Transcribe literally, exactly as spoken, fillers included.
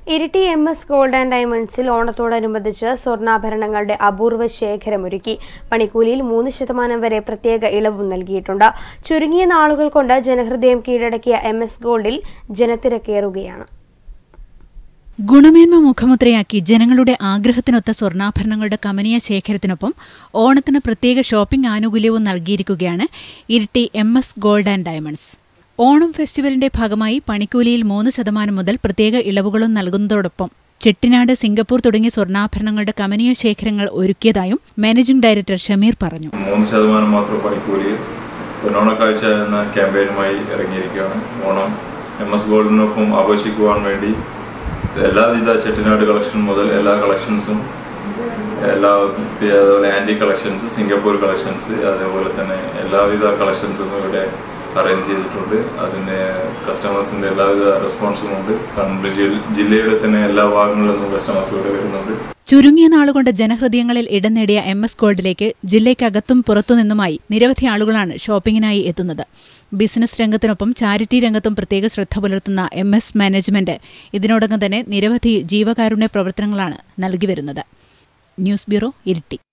Iritty M S gold and ഡയമണ്ട്സിൽ ഓണത്തോടനുബന്ധിച്ച് സ്വർണ്ണാഭരണങ്ങളുടെ അപൂർവ ശേഖരമൊരുക്കി. പണിക്കൂലിയിൽ മൂന്ന് ശതമാനം വരെ പ്രത്യേക ഇളവും നൽകിയിട്ടുണ്ട്. ചുരുങ്ങിയ നാളുകൾ കൊണ്ട് ജനഹൃദയം കീഴടക്കിയ എം എസ് ഗോൾഡിൽ ജനത്തിരക്കേറുകയാണ്. ഗുണമേന്മ മുഖമുദ്രയാക്കി ജനങ്ങളുടെ ആഗ്രഹത്തിനൊത്ത സ്വർണ്ണാഭരണങ്ങളുടെ കമനീയ ശേഖരത്തിനൊപ്പം ഓണത്തിന് പ്രത്യേക ഷോപ്പിംഗ് ആനുകൂല്യവും നൽകിയിരിക്കുകയാണ് Iritty M S gold and diamonds. Onam ഫെസ്റ്റിവലിന്റെ ഭാഗമായി പണിക്കൂലിയിൽ മൂന്ന് ശതമാനം മുതൽ പ്രത്യേക ഇളവുകളും നൽകുന്നതോടൊപ്പം ചെട്ടിനാട്, സിംഗപ്പൂർ തുടങ്ങിയ സ്വർണ്ണാഭരണങ്ങളുടെ കമനീയ ശേഖരങ്ങൾ ഒരുക്കിയതായും മാനേജിംഗ് ഡയറക്ടർ ഷമീർ പറഞ്ഞു. മൂന്ന് ശതമാനം മാത്രം പണിക്കൂലിയിൽ പൊന്നോണക്കാഴ്ച എന്ന ക്യാമ്പയിനുമായി ഇറങ്ങിയിരിക്കുകയാണ്. ഓണം എം എസ് ഗോൾഡിനൊപ്പം ആഘോഷിക്കുവാൻ വേണ്ടി എല്ലാവിധ ചെട്ടിനാട് കളക്ഷൻ മുതൽ എല്ലാ കളക്ഷൻസും, എല്ലാ അതുപോലെ ആൻറ്റി കളക്ഷൻസ്, സിംഗപ്പൂർ കളക്ഷൻസ്, അതേപോലെ തന്നെ എല്ലാവിധ കളക്ഷൻസും ഇവിടെ അറേഞ്ച് ചെയ്തിട്ടുണ്ട്. അതിന് കസ്റ്റമേഴ്സിന്റെ എല്ലാവിധ റെസ്പോൺസും ഉണ്ട്. കണ്ണൂർ ജില്ലയുടെ തന്നെ എല്ലാ ഭാഗങ്ങളിൽ നിന്നും കസ്റ്റമേഴ്സ് ഇവിടെ വരുന്നുണ്ട്. ചുരുങ്ങിയ നാളുകൊണ്ട് ജനഹൃദയങ്ങളിൽ ഇടം നേടിയ എം എസ് ഗോൾഡിലേക്ക് ജില്ലയ്ക്കകത്തും പുറത്തുനിന്നുമായി നിരവധി ആളുകളാണ് ഷോപ്പിംഗിനായി എത്തുന്നത്. ബിസിനസ് രംഗത്തിനൊപ്പം ചാരിറ്റി രംഗത്തും പ്രത്യേക ശ്രദ്ധ പുലർത്തുന്ന എം എസ് മാനേജ്മെന്റ് ഇതിനോടകം തന്നെ നിരവധി ജീവകാരുണ്യ പ്രവർത്തനങ്ങളാണ് നൽകിവരുന്നത്. News bureau, Iritty.